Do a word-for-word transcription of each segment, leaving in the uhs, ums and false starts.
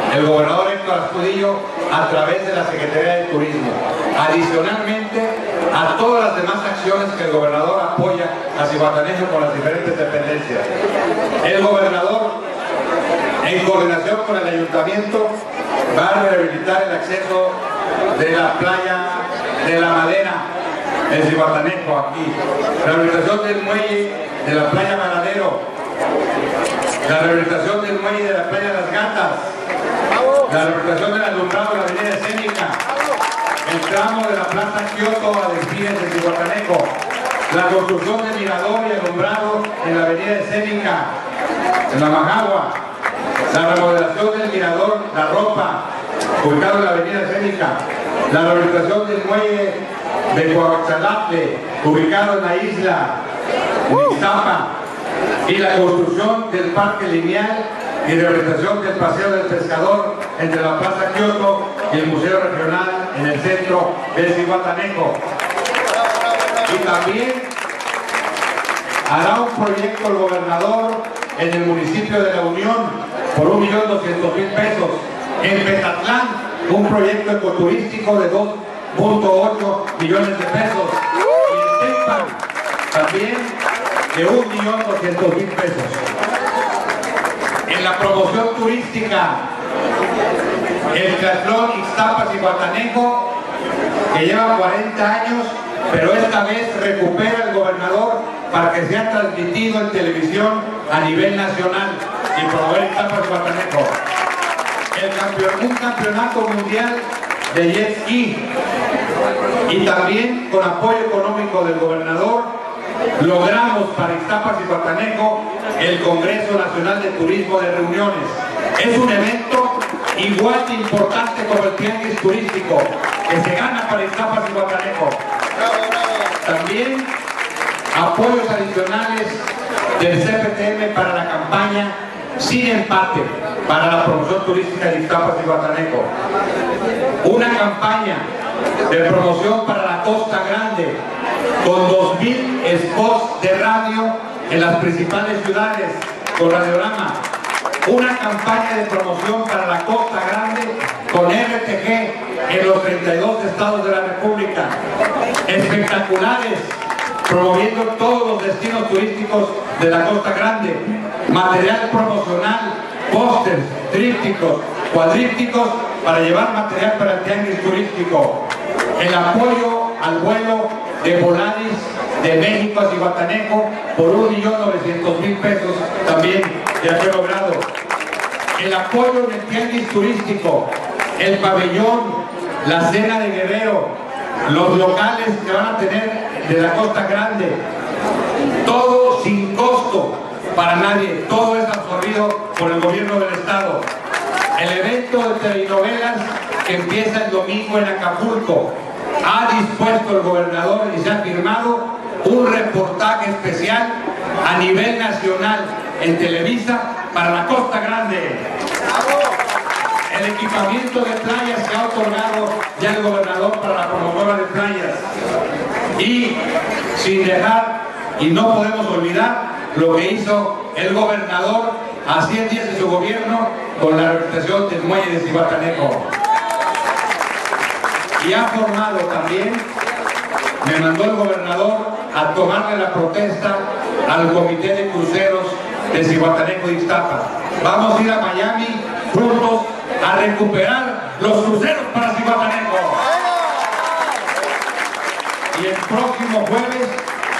el gobernador Héctor Astudillo a través de la Secretaría de Turismo. Adicionalmente a todas las demás acciones que el gobernador apoya a Zihuatanejo con las diferentes dependencias. El gobernador, en coordinación con el ayuntamiento, va a rehabilitar el acceso de la playa de la Madera en Zihuatanejo, aquí. La rehabilitación del muelle de la playa Varadero, la rehabilitación del muelle de la playa Las Gatas, la rehabilitación del alumbrado de la avenida Escénica, el tramo de la plaza Kioto a Desfiles de Zihuatanejo, la construcción del mirador y alumbrado en la avenida Escénica, en la Majagua, la remodelación del mirador La Ropa, ubicado en la avenida Escénica, la rehabilitación del muelle de Coaxalatle, ubicado en la isla de Iztapa, y la construcción del parque lineal y rehabilitación del paseo del pescador entre la plaza Kioto y el museo regional en el centro de Zihuatanejo. Y también hará un proyecto el gobernador en el municipio de La Unión por un millón doscientos mil pesos. En Petatlán, un proyecto ecoturístico de dos punto ocho millones de pesos. Y en Tecpan, también de un millón doscientos mil pesos. En la promoción turística, el triatlón Ixtapa-Zihuatanejo, que lleva cuarenta años, pero esta vez recupera el gobernador para que sea transmitido en televisión a nivel nacional y promover Ixtapa-Zihuatanejo. El campeón, un campeonato mundial de jet ski, y también con apoyo económico del gobernador logramos para Ixtapa-Zihuatanejo el Congreso Nacional de Turismo de Reuniones. Es un evento igual de importante como el tianguis turístico que se gana para Ixtapa-Zihuatanejo. También apoyos adicionales del C P T M para la campaña Sin Empate para la promoción turística de Ixtapa-Zihuatanejo. Una campaña de promoción para la Costa Grande con dos mil spots de radio en las principales ciudades con radiorama. Una campaña de promoción para la Costa Grande con R T G en los treinta y dos estados de la República. Espectaculares promoviendo todos los destinos turísticos de la Costa Grande. Material promocional, pósters, trípticos, cuadrípticos para llevar material para el tianguis turístico. El apoyo al vuelo de Volaris de México a Zihuatanejo por un millón novecientos mil pesos también ya fue logrado. El apoyo en el tianguis turístico, el pabellón, la cena de Guerrero, los locales que van a tener de la Costa Grande, todo sin costo para nadie, todo es absorbido por el gobierno del estado. El evento de telenovelas que empieza el domingo en Acapulco, ha dispuesto el gobernador y se ha firmado un reportaje especial a nivel nacional en Televisa para la Costa Grande. El equipamiento de playas que ha otorgado ya el gobernador para la promotora de playas. Y sin dejar, y no podemos olvidar lo que hizo el gobernador a cien días de su gobierno con la rehabilitación del muelle de Zihuatanejo. Y ha formado también, me mandó el gobernador a tomarle la protesta al comité de cruceros de Zihuatanejo y Ixtapa. Vamos a ir a Miami juntos a recuperar los cruceros para Zihuatanejo. Y el próximo jueves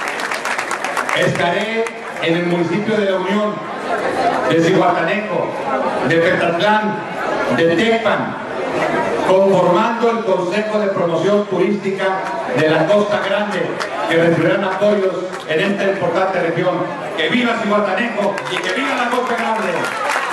estaré en el municipio de La Unión, de Zihuatanejo, de Petatlán, de Tecpan, conformando el Consejo de Promoción Turística de la Costa Grande, que recibirán apoyos en esta importante región. ¡Que viva Zihuatanejo y que viva la Costa Grande!